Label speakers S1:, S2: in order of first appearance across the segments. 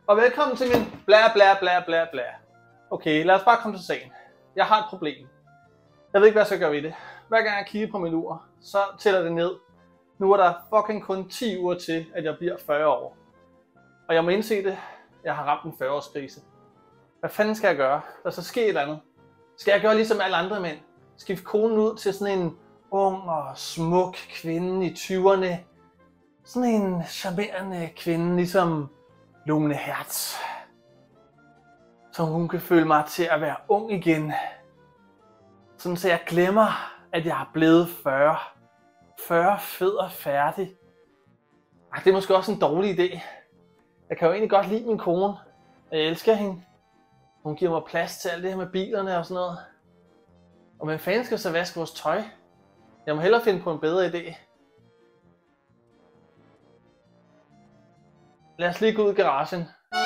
S1: Og velkommen til min bla bla bla bla bla. Okay, lad os bare komme til sagen. Jeg har et problem. Jeg ved ikke, hvad jeg skal gøre ved det. Hver gang jeg kigger på min ur, så tæller det ned. Nu er der fucking kun 10 uger til, at jeg bliver 40 år. Og jeg må indse det. Jeg har ramt en 40-årskrise. Hvad fanden skal jeg gøre? Der så ske et eller andet. Skal jeg gøre ligesom alle andre mænd? Skifte konen ud til sådan en ung og smuk kvinde i 20'erne? Sådan en charmerende kvinde, ligesom Lone Hertz. Så hun kan føle mig til at være ung igen. Sådan så jeg glemmer, at jeg er blevet 40. 40 fed og færdig. Det er måske også en dårlig idé. Jeg kan jo egentlig godt lide min kone. Jeg elsker hende. Hun giver mig plads til alt det her med bilerne og sådan noget. Og hvem fanden skal så vaske vores tøj? Jeg må hellere finde på en bedre idé. Lad os lige gå ud i garagen.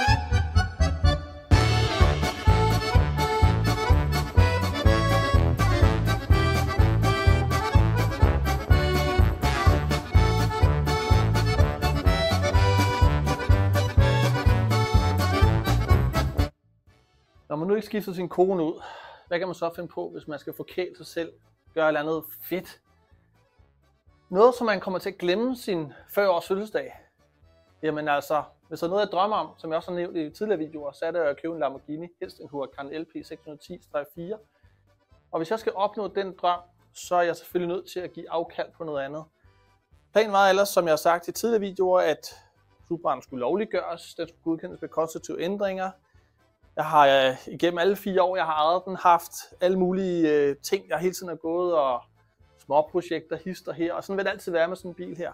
S1: Når man nu ikke skifter sin kone ud, hvad kan man så finde på, hvis man skal forkæle sig selv, gøre et eller andet fedt? Noget, som man kommer til at glemme sin 40-års fødselsdag. Jamen altså, hvis der er noget, jeg drømmer om, som jeg også har nævnt i tidligere videoer, så er det at købe en Lamborghini, helst en Huracan LP 610-4. Og hvis jeg skal opnå den drøm, så er jeg selvfølgelig nødt til at give afkald på noget andet. Planen var ellers, som jeg har sagt i tidligere videoer, at Supraen skulle lovliggøres, den skulle godkendes med konstruktive ændringer. Jeg har igennem alle 4 år, jeg har ejet den, haft alle mulige ting, jeg hele tiden har gået og småprojekter, hister her, og sådan vil det altid være med sådan en bil her.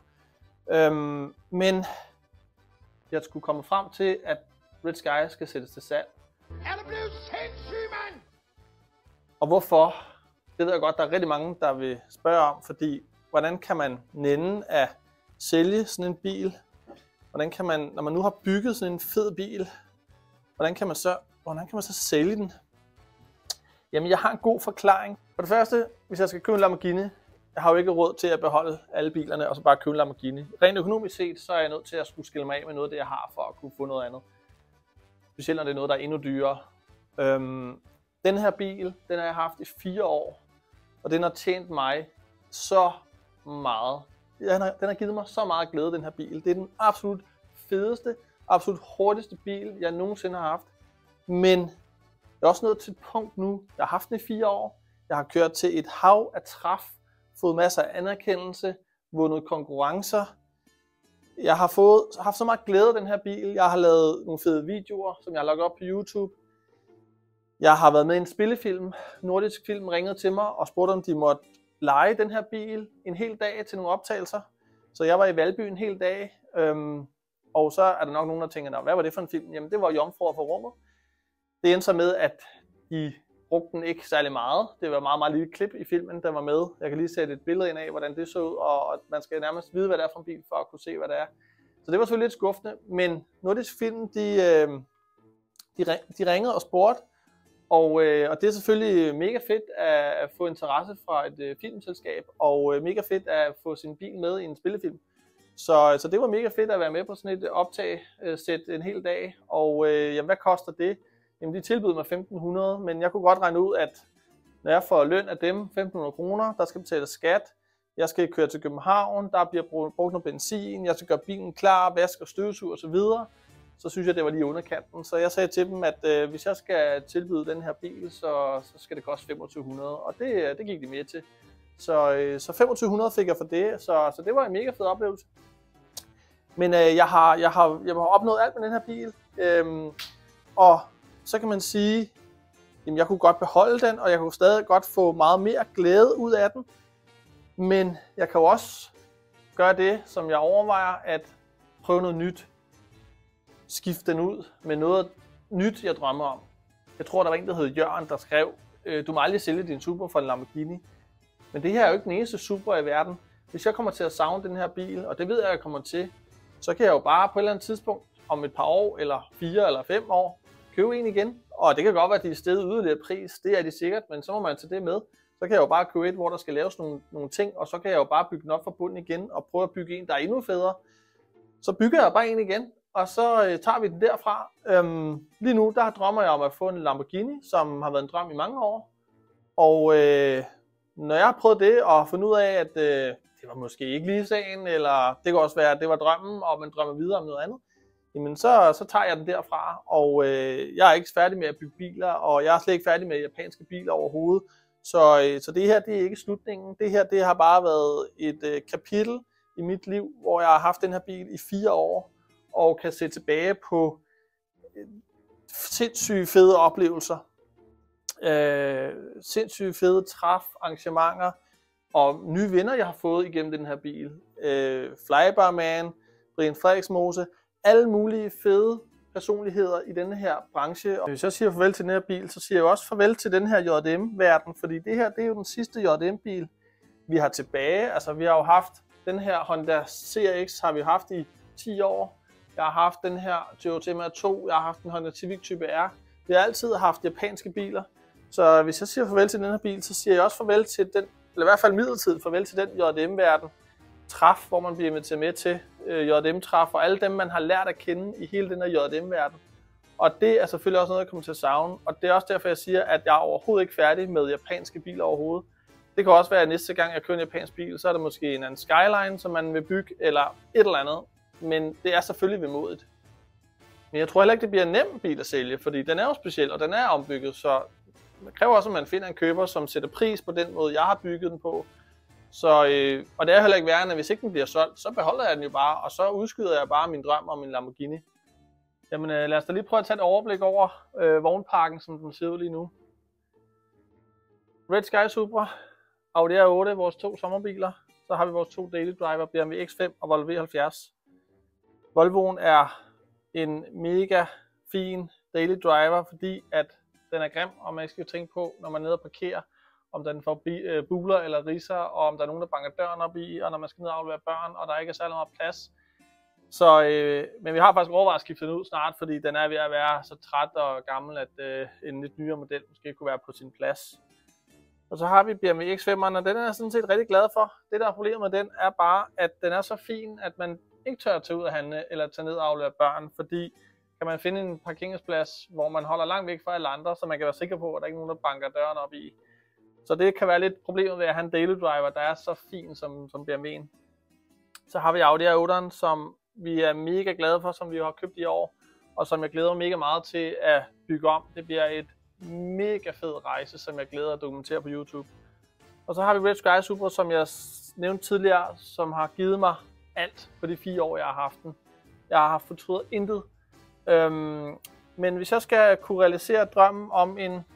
S1: Men jeg skulle komme frem til, at Red Sky skal sættes til salg.
S2: Er du blevet sindssyg, mand?
S1: Og hvorfor? Det ved jeg godt, der er rigtig mange, der vil spørge om, fordi hvordan kan man nænde at sælge sådan en bil? Hvordan kan man, når man nu har bygget sådan en fed bil, hvordan kan man så sælge den? Jamen, jeg har en god forklaring. For det første, hvis jeg skal købe en Lamborghini, jeg har jo ikke råd til at beholde alle bilerne og så bare købe en Lamborghini. Rent økonomisk set, så er jeg nødt til at skulle skille mig af med noget af det, jeg har, for at kunne få noget andet. Specielt når det er noget, der er endnu dyrere. Den her bil, den har jeg haft i 4 år, og den har tjent mig så meget. Den har givet mig så meget glæde, den her bil. Det er den absolut fedeste, absolut hurtigste bil, jeg nogensinde har haft. Men jeg er også nået til et punkt nu. Jeg har haft den i 4 år. Jeg har kørt til et hav af træf, fået masser af anerkendelse, vundet konkurrencer. Jeg har haft så meget glæde af den her bil. Jeg har lavet nogle fede videoer, som jeg har lagt op på YouTube. Jeg har været med i en spillefilm. Nordisk Film ringede til mig og spurgte, om de måtte leje den her bil en hel dag til nogle optagelser. Så jeg var i Valby en hel dag. Og så er der nok nogen, der tænker, hvad var det for en film? Jamen, det var Jomfruer for rummet. Det endte så med, at de brugte den ikke særlig meget. Det var meget, meget lille klip i filmen, der var med. Jeg kan lige sætte et billede ind af, hvordan det så ud, og man skal nærmest vide, hvad det er for en bil, for at kunne se, hvad det er. Så det var selvfølgelig lidt skuffende, men Nordisk Film, de ringede og spurgte, og det er selvfølgelig mega fedt at få interesse fra et filmselskab, og mega fedt at få sin bil med i en spillefilm. Så det var mega fedt at være med på sådan et optag-sæt en hel dag, og jamen, hvad koster det? Jamen, de tilbød mig 1.500, men jeg kunne godt regne ud, at når jeg får løn af dem, 1.500 kroner, der skal betales skat, jeg skal køre til København, der bliver brugt noget benzin, jeg skal gøre bilen klar, vaske og støvsuge osv., så synes jeg, det var lige underkanten. Så jeg sagde til dem, at hvis jeg skal tilbyde den her bil, så skal det koste 2.500, og det gik de med til. Så 2.500 fik jeg for det, så det var en mega fed oplevelse. Men jeg har opnået alt med den her bil, og så kan man sige, jamen jeg kunne godt beholde den, og jeg kunne stadig godt få meget mere glæde ud af den. Men jeg kan jo også gøre det, som jeg overvejer, at prøve noget nyt. Skifte den ud med noget nyt, jeg drømmer om. Jeg tror, der var en, der hed Jørgen, der skrev, du må aldrig sælge din Supra for en Lamborghini. Men det her er jo ikke den eneste Supra i verden. Hvis jeg kommer til at savne den her bil, og det ved jeg kommer til, så kan jeg jo bare på et eller andet tidspunkt, om et par år, eller 4 eller 5 år, købe en igen. Og det kan godt være, at de er steget yderligere pris, det er de sikkert, men så må man tage det med. Så kan jeg jo bare købe et, hvor der skal laves nogle ting, og så kan jeg jo bare bygge den op fra bunden igen, og prøve at bygge en, der er endnu federe. Så bygger jeg bare en igen, og så tager vi den derfra. Lige nu, der drømmer jeg om at få en Lamborghini, som har været en drøm i mange år. Og når jeg har prøvet det og fundet ud af, at det var måske ikke lige sagen, eller det kan også være, at det var drømmen, og man drømmer videre om noget andet, jamen så tager jeg den derfra. Og jeg er ikke færdig med at bygge biler, og jeg er slet ikke færdig med japanske biler overhovedet. Så det her, det er ikke slutningen. Det her, det har bare været et kapitel i mit liv, hvor jeg har haft den her bil i 4 år, og kan se tilbage på sindssygt fede oplevelser. Sindssygt fede træf, arrangementer og nye venner, jeg har fået igennem den her bil. Flybarman, Brian Frederiksmose, alle mulige fede personligheder i denne her branche. Og hvis jeg siger farvel til den her bil, så siger jeg også farvel til den her JDM-verden, fordi det her, det er jo den sidste JDM-bil, vi har tilbage. Altså, vi har jo haft den her Honda CRX, har vi haft i 10 år. Jeg har haft den her Toyota MR2, jeg har haft en Honda Civic Type R. Vi har altid haft japanske biler. Så hvis jeg siger farvel til den her bil, så siger jeg også farvel til den, eller i hvert fald midlertidigt farvel til den JDM-verden. Træf, hvor man bliver inviteret med til JDM-træf, og alle dem, man har lært at kende i hele den her JDM-verden. Og det er selvfølgelig også noget, jeg kommer til at savne. Og det er også derfor, jeg siger, at jeg er overhovedet ikke færdig med japanske biler overhovedet. Det kan også være, at næste gang jeg kører en japansk bil, så er det måske en anden Skyline, som man vil bygge, eller et eller andet. Men det er selvfølgelig vemodigt. Men jeg tror heller ikke, det bliver en nem bil at sælge, fordi den er jo speciel, og den er ombygget, så det kræver også, at man finder en køber, som sætter pris på den måde, jeg har bygget den på. Så, og det er heller ikke værre, at hvis ikke den bliver solgt, så beholder jeg den jo bare, og så udskyder jeg bare min drøm om en Lamborghini. Jamen lad os da lige prøve at tage et overblik over vognparken, som den ser ud lige nu. Red Sky Supra, Audi R8, vores 2 sommerbiler. Så har vi vores 2 daily driver, BMW X5 og Volvo V70. Volvoen er en mega fin daily driver, fordi at den er grim, og man skal jo tænke på, når man er nede og parkerer, om den får buler eller ridser, og om der er nogen, der banker døren op i, og når man skal ned og aflevere børn, og der ikke er særlig meget plads. Så, men vi har faktisk overvejet at skifte den ud snart, fordi den er ved at være så træt og gammel, at en lidt nyere model måske kunne være på sin plads. Og så har vi BMW X5'eren, og den er jeg sådan set rigtig glad for. Det der er problemet med den er bare, at den er så fin, at man ikke tør at tage ud og handle eller tage ned og aflevere børn, fordi kan man finde en parkeringsplads, hvor man holder langt væk fra alle andre, så man kan være sikker på, at der ikke er nogen, der banker døren op i. Så det kan være lidt problemet ved at have en daily driver, der er så fin som BMW'en. Så har vi Audi R8'eren, som vi er mega glade for, som vi har købt i år, og som jeg glæder mig mega meget til at bygge om. Det bliver et mega fed rejse, som jeg glæder at dokumentere på YouTube. Og så har vi Red Sky Supra, som jeg nævnte tidligere, som har givet mig alt på de 4 år, jeg har haft den. Jeg har fortrydet intet. Men hvis jeg skal kunne realisere drømmen om en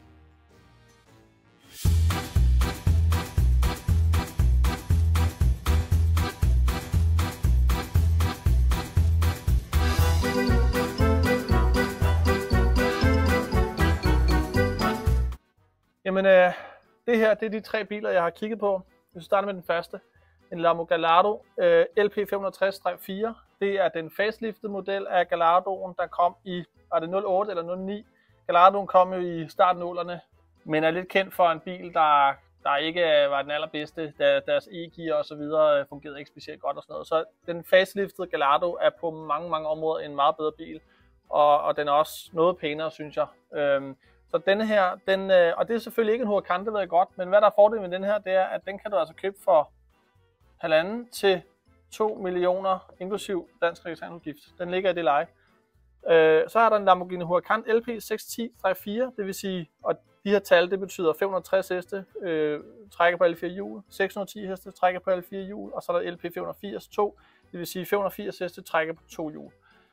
S1: Jamen, det her, det er de 3 biler, jeg har kigget på. Vi starter med den første. En Lambo Gallardo LP560-4. Det er den faceliftede model af Gallardoen, der kom i, var det 08 eller 09? Gallardoen kom jo i starten af 0'erne, men er lidt kendt for en bil, der ikke var den allerbedste, da deres e-gear og så videre fungerede ikke specielt godt og sådan noget. Så den faceliftede Gallardo er på mange områder en meget bedre bil, og den er også noget pænere, synes jeg. Så denne her, og det er selvfølgelig ikke en Huracan, det ved jeg godt, men hvad der er fordelen med den her, det er, at den kan du altså købe for 1,5 til 2 millioner, inklusiv dansk registreringsudgift. Den ligger i det leje. Så er der en Lamborghini Huracan LP610-4, det vil sige, og de her tal, det betyder 560 heste, trækker på alle 4 hjul, 610 heste, trækker på alle 4 hjul, og så er der LP580-2, det vil sige 580 heste, trækker på 2 hjul.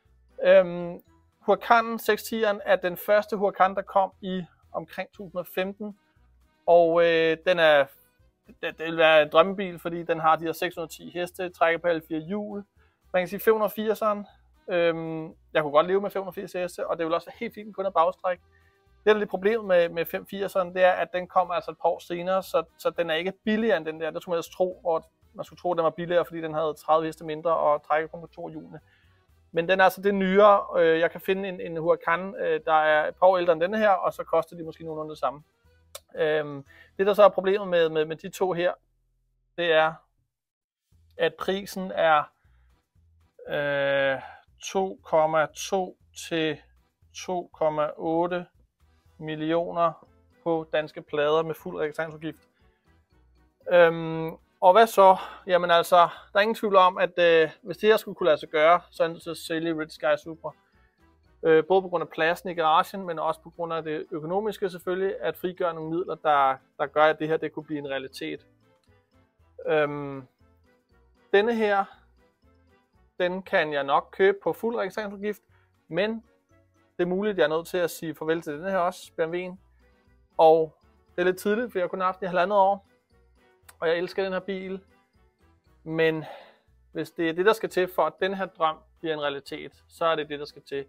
S1: Huracan 610'eren er den første Huracan, der kom i omkring 2015, og den er, det vil være en drømmebil, fordi den har de her 610 heste, trækker på alle 4 hjul. Man kan sige 580'eren, jeg kunne godt leve med 580 heste, og det vil også være helt fint kun at bagstræk. Det er lidt problemet med 580'eren, det er, at den kommer altså et par år senere, så den er ikke billigere end den der. Der skulle man altså tro, og man skulle tro, at den var billigere, fordi den havde 30 heste mindre og trækker kun på 2 hjulene. Men den er altså det nyere. Jeg kan finde en Huracan, der er et par år ældre end denne her, og så koster de måske nogenlunde det samme. Det der så er problemet med de 2 her, det er, at prisen er 2,2 til 2,8 millioner på danske plader med fuld registreringsafgift. Og hvad så? Jamen altså, der er ingen tvivl om, at hvis det her skulle kunne lade sig gøre, så er det nødt til at sælge Red Sky Supra. Både på grund af pladsen i garagen, men også på grund af det økonomiske selvfølgelig, at frigøre nogle midler, der gør, at det her det kunne blive en realitet. Denne her, den kan jeg nok købe på fuld registreringsafgift, men det er muligt, at jeg er nødt til at sige farvel til denne her også, BMW'en. Og det er lidt tidligt, for jeg kun har haft den i 1,5 år, og jeg elsker den her bil. Men hvis det er det, der skal til for, at den her drøm bliver en realitet, så er det det, der skal til.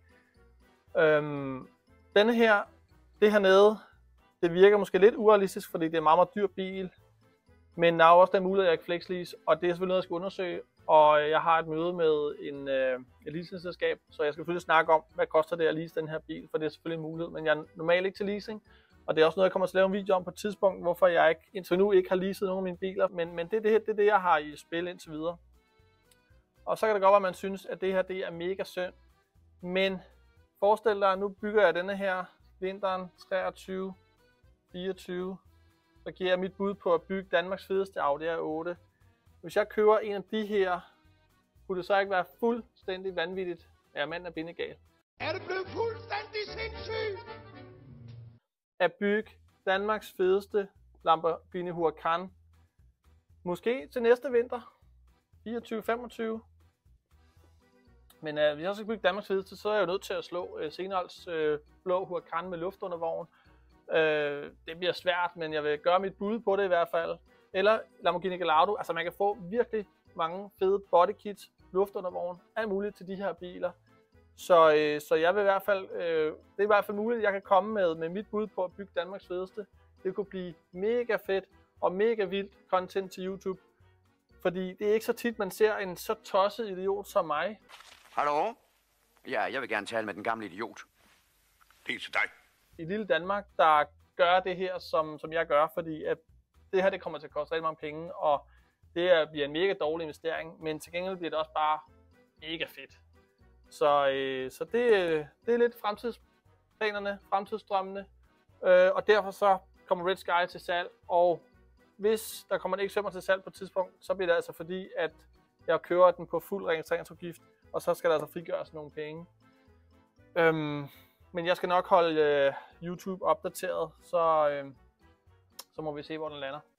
S1: Denne her, det hernede, det virker måske lidt urealistisk, fordi det er en meget, meget dyr bil. Men der er også den mulighed, at jeg kan flexlease, og det er selvfølgelig noget, jeg skal undersøge. Og jeg har et møde med et leasingselskab, så jeg skal selvfølgelig snakke om, hvad koster det at lease den her bil, for det er selvfølgelig en mulighed. Men jeg er normalt ikke til leasing, og det er også noget, jeg kommer til at lave en video om på et tidspunkt, hvorfor jeg ikke, indtil nu ikke har leaset nogen af mine biler. Men det er det, jeg har i spil indtil videre. Og så kan det godt være, at man synes, at det her det er mega synd. Men forestil dig, nu bygger jeg denne her vinteren 23-24. Så giver jeg mit bud på at bygge Danmarks fedeste Audi A8. Hvis jeg køber en af de her, kunne det så ikke være fuldstændig vanvittigt, at jeg manden er bindegal.
S2: Er det blevet fuldstændig sindssyg?
S1: At bygge Danmarks fedeste Lamborghini Huracan. Måske til næste vinter. 24-25. Men hvis jeg skal bygge Danmarks fedeste, så er jeg jo nødt til at slå Senholds blå Huracan med luftundervogn. Det bliver svært, men jeg vil gøre mit bud på det i hvert fald. Eller Lamborghini Gallardo. Altså man kan få virkelig mange fede bodykits, luftundervogn, alt muligt til de her biler. Så jeg vil i hvert fald, det er i hvert fald muligt, at jeg kan komme med mit bud på at bygge Danmarks fedeste. Det kunne blive mega fedt og mega vildt content til YouTube. Fordi det er ikke så tit, man ser en så tosset idiot som mig.
S3: Hallo? Ja, jeg vil gerne tale med den gamle idiot.
S2: Det er til dig.
S1: I lille Danmark, der gør det her, som jeg gør, fordi at det her det kommer til at koste rigtig mange penge, og det bliver en mega dårlig investering, men til gengæld bliver det også bare mega fedt. Så det er lidt fremtidsplanerne, fremtidsdrømmene, og derfor så kommer Red Sky til salg, og hvis der kommer en X5 til salg på et tidspunkt, så bliver det altså fordi, at jeg kører den på fuld registreringsafgift, og så skal der altså frigøres nogle penge. Men jeg skal nok holde YouTube opdateret, så må vi se, hvor den lander.